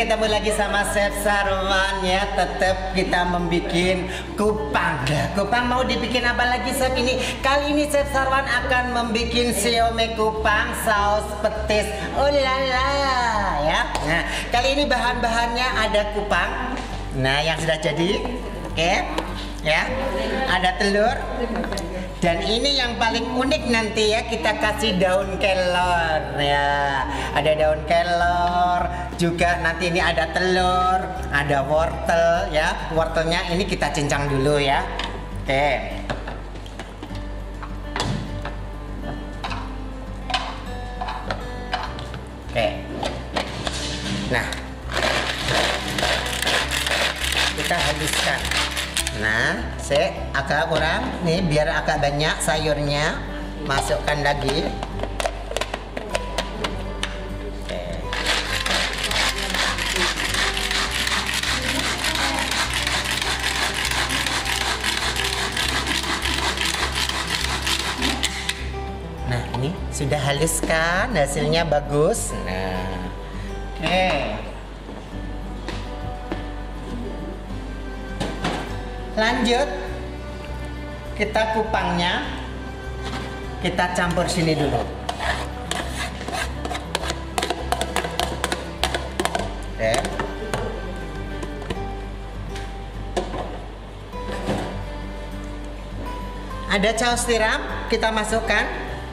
ketemu lagi sama Chef Sarwan ya. Tetap kita membuat kupang. Kupang mau dibikin apa lagi Chef ini? Kali ini Chef Sarwan akan membuat siomay kupang saus petis. Oh lala ya. Nah, kali ini bahan-bahannya ada kupang. Nah, yang sudah jadi. Oke. Ya. Ada telur. Dan ini yang paling unik nanti ya, kita kasih daun kelor ya. Ada daun kelor, juga nanti ini ada telur, ada wortel ya. Wortelnya ini kita cincang dulu ya. Oke. Oke. Nah, kita haluskan. Nah, saya agak kurang nih, biar agak banyak sayurnya, masukkan lagi. Oke. Nah, ini sudah halus kan, hasilnya bagus. Nah, oke. Lanjut, kita kupangnya kita campur sini dulu. Oke. Ada saus tiram, kita masukkan.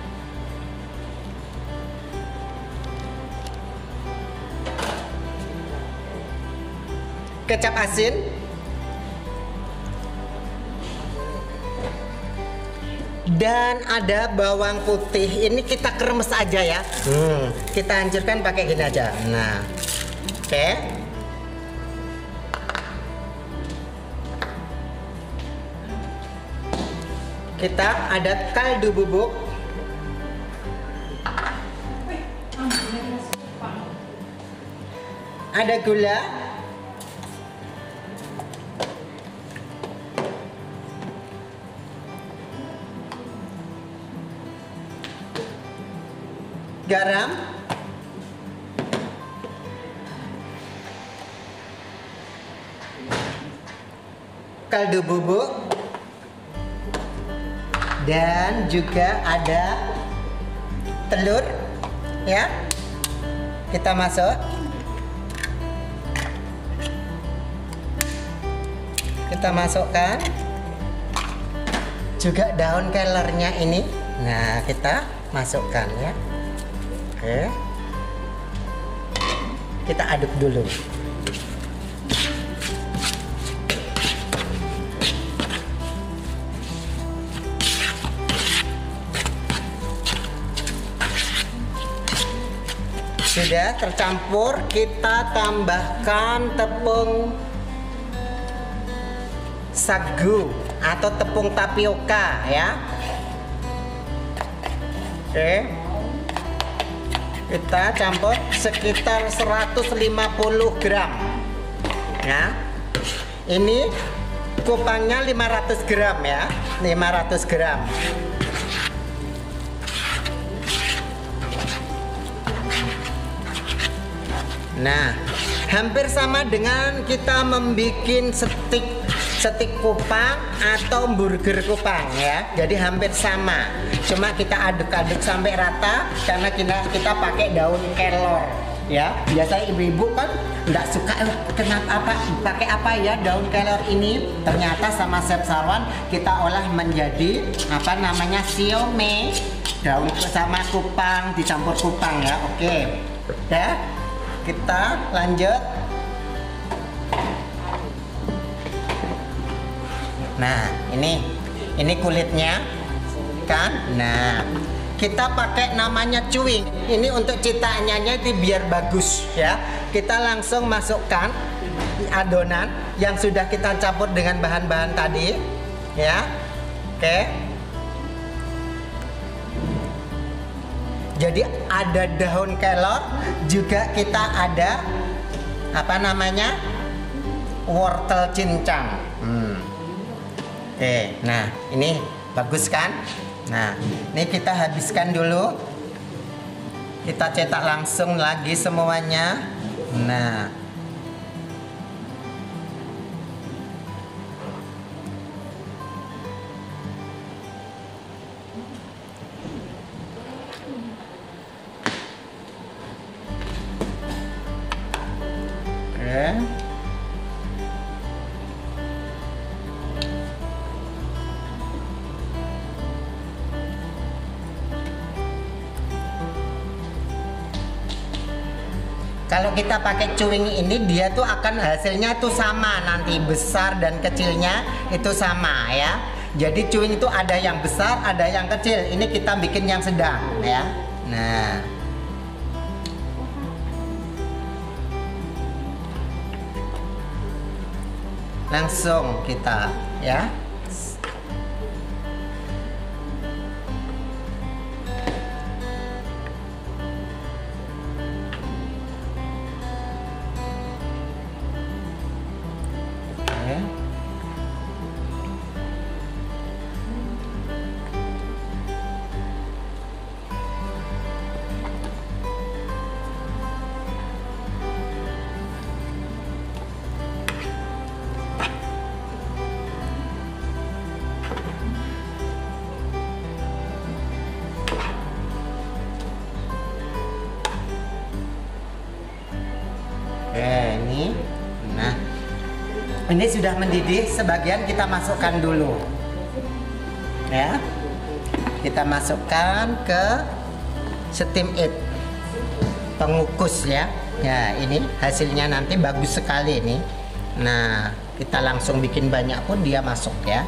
Kecap asin. Dan ada bawang putih, ini kita kremes aja ya. Kita hancurkan pakai gini aja. Nah, oke. Kita ada kaldu bubuk. Ada gula. Garam, kaldu bubuk, dan juga ada telur ya. Kita masuk, kita masukkan juga daun kelornya ini. Nah, kita masukkan ya. Oke. Kita aduk dulu. Sudah tercampur, kita tambahkan tepung sagu atau tepung tapioka ya. Oke. Kita campur sekitar 150 gram ya. Ini kupangnya 500 gram ya, 500 gram. Nah, hampir sama dengan kita membuat stik kupang atau burger kupang ya. Jadi hampir sama. Cuma kita aduk-aduk sampai rata karena kita pakai daun kelor ya. Biasanya ibu-ibu kan nggak suka kenapa pakai apa ya daun kelor ini. Ternyata sama Chef Sarwan kita olah menjadi apa namanya siomay daun sama kupang dicampur kupang ya. Oke. Ya. Kita lanjut. Nah, ini kulitnya kan. Nah, kita pakai namanya cuing. Ini untuk citanya itu biar bagus ya. Kita langsung masukkan adonan yang sudah kita campur dengan bahan-bahan tadi ya. Oke. Jadi ada daun kelor, juga kita ada apa namanya wortel cincang. Oke, nah ini bagus kan? Nah, ini kita habiskan dulu. Kita cetak langsung lagi semuanya. Nah, Kalau kita pakai cuing ini dia tuh akan hasilnya tuh sama nanti, besar dan kecilnya itu sama ya. Jadi cuing itu ada yang besar, ada yang kecil. Ini kita bikin yang sedang ya. Nah. Langsung kita ya. Ini, nah, ini sudah mendidih. Sebagian kita masukkan dulu, ya. Kita masukkan ke steam it, pengukus ya. Ya, ini hasilnya nanti bagus sekali ini. Nah, kita langsung bikin banyak pun dia masuk ya.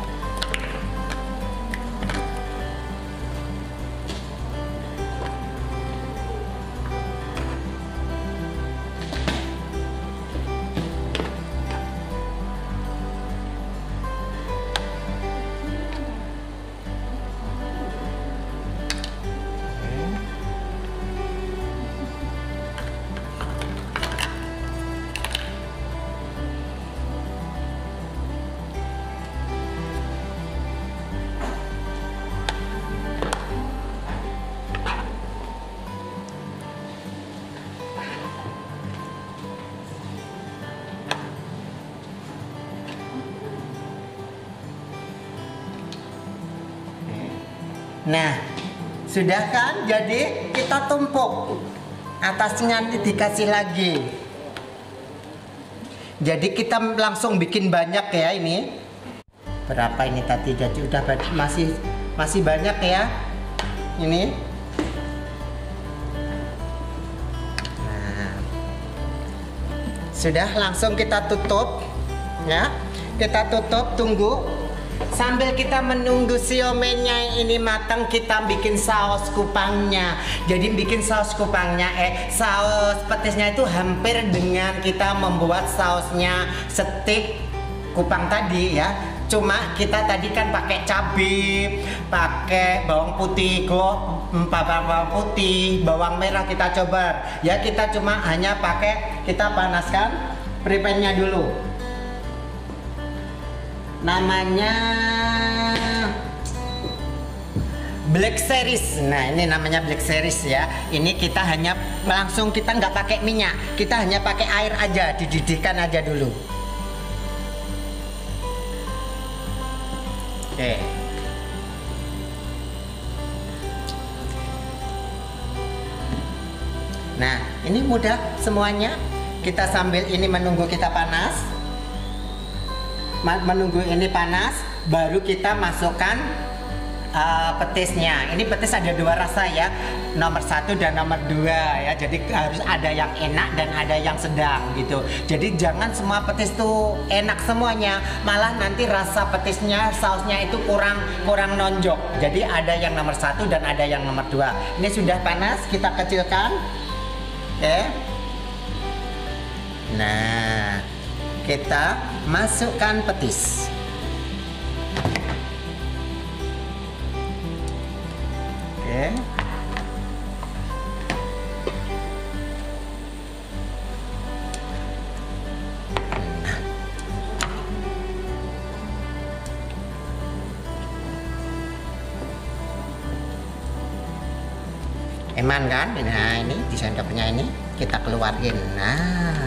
Nah, sudah kan? Jadi kita tumpuk, atasnya nanti dikasih lagi. Jadi kita langsung bikin banyak ya ini. Berapa ini tadi? Jadi udah masih banyak ya. Ini. Nah, sudah, langsung kita tutup ya. Kita tutup, tunggu. Sambil kita menunggu siomenya ini matang, kita bikin saus kupangnya. Jadi bikin saus kupangnya, saus petisnya itu hampir dengan kita membuat sausnya steak kupang tadi ya. Cuma kita tadi kan pakai cabai, pakai bawang putih, bawang putih, bawang merah kita coba. Ya kita cuma hanya pakai, kita panaskan prepannya dulu. Namanya Black Series. Nah, ini namanya Black Series ya. Ini kita hanya langsung, kita nggak pakai minyak, kita hanya pakai air aja, dididihkan aja dulu. Oke. Nah, ini mudah semuanya. Kita sambil ini menunggu kita panas. Menunggu ini panas, baru kita masukkan petisnya. Ini petis ada dua rasa ya, nomor 1 dan nomor 2 ya. Jadi harus ada yang enak dan ada yang sedang gitu. Jadi jangan semua petis tuh enak semuanya, malah nanti rasa petisnya, sausnya itu kurang nonjok. Jadi ada yang nomor 1 dan ada yang nomor 2. Ini sudah panas, kita kecilkan. Oke. Nah, kita masukkan petis. Oke. Eman kan? Nah, ini di sendoknya ini kita keluarin. Nah,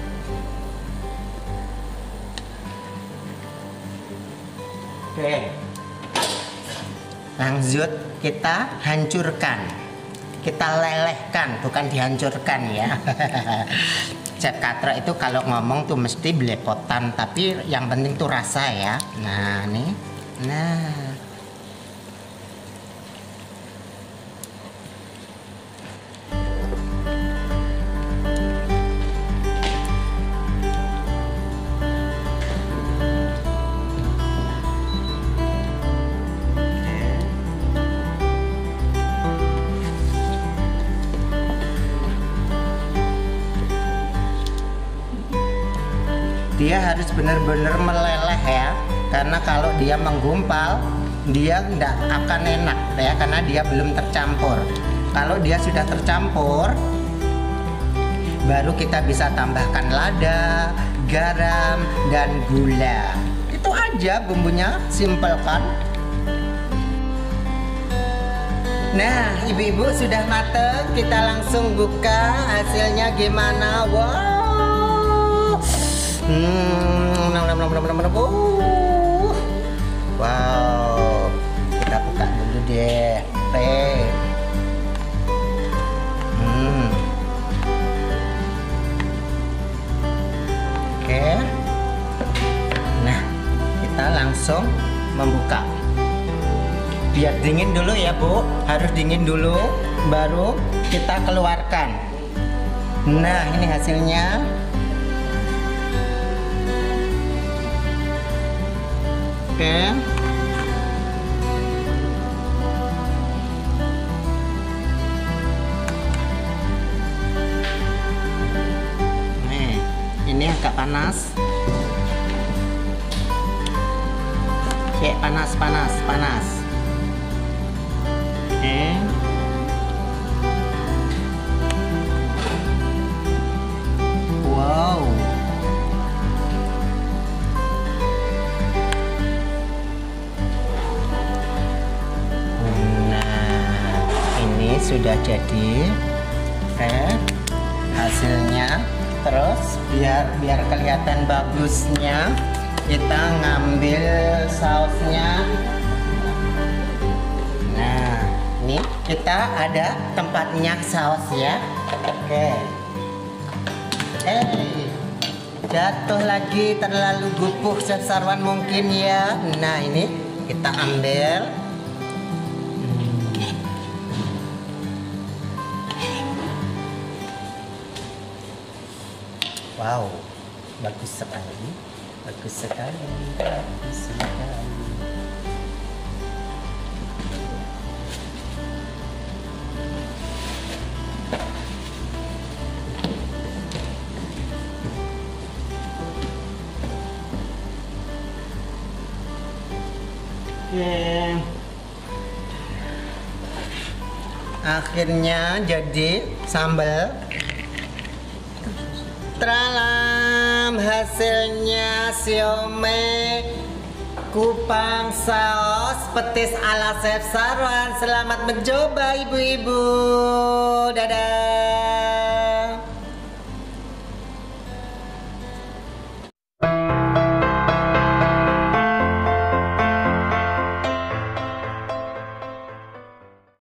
oke, lanjut kita hancurkan, kita lelehkan, bukan dihancurkan ya. Chef Katro itu kalau ngomong tuh mesti belepotan, tapi yang penting tuh rasa ya. Nah, nih, nah. dia harus benar-benar meleleh ya, karena kalau dia menggumpal dia nggak akan enak ya, karena dia belum tercampur. Kalau dia sudah tercampur, baru kita bisa tambahkan lada, garam, dan gula. Itu aja bumbunya, simple kan? Nah, ibu-ibu sudah mateng, kita langsung buka hasilnya gimana. Wow, wow, kita buka dulu deh. Oke. Nah, kita langsung membuka. Biar dingin dulu ya Bu, harus dingin dulu baru kita keluarkan. Nah, ini hasilnya. Oke. Nih, ini agak panas. Kayak panas. Wow. Nah, ini sudah jadi hasilnya. Terus biar kelihatan bagusnya, kita ngambil sausnya. Ini kita ada tempatnya saus ya. Oke. Jatuh lagi, terlalu gupuh Chef Sarwan mungkin ya. Nah, ini kita ambil. Wow, bagus sekali. Akhirnya jadi sambal. Tralam, hasilnya siomay kupang saus petis ala Chef Sarwan. Selamat mencoba ibu-ibu. Dadah.